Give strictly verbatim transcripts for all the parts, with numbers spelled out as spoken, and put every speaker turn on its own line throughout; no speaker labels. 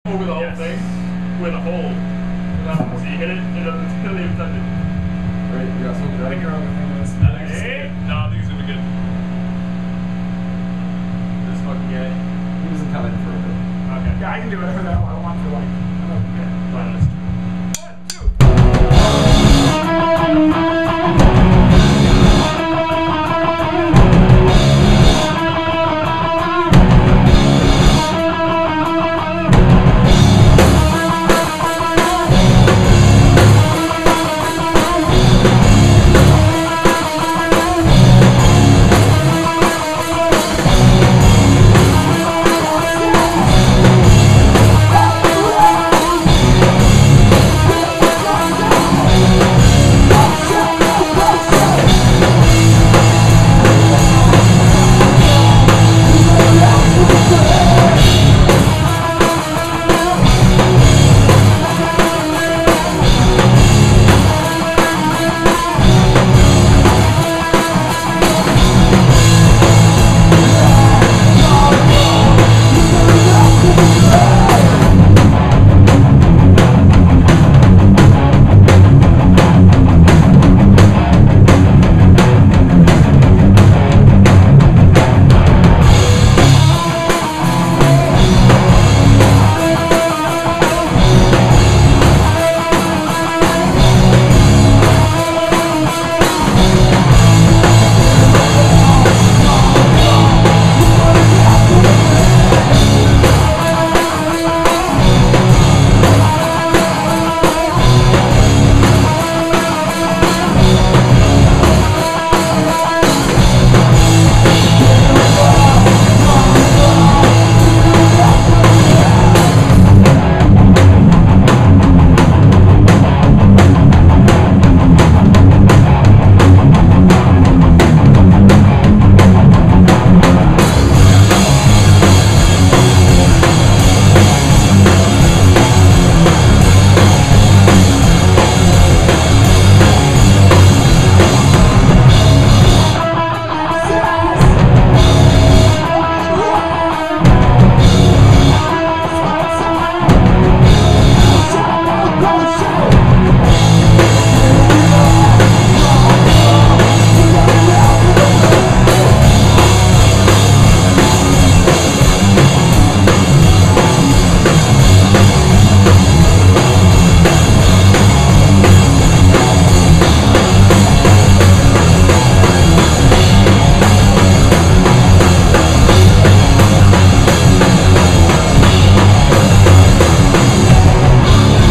over the whole yes. thing with a hole. So you hit it, it doesn't even touch it.
Right, you got something.
I think you're overthinking this.
Hey. No, I think it's gonna be good. This fucking guy.
He doesn't come in for a bit.
Okay. Yeah, I can do whatever the hell I want for like. Okay.
Fine.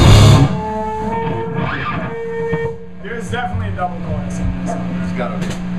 There's definitely a double chorus in this.
It's gotta be.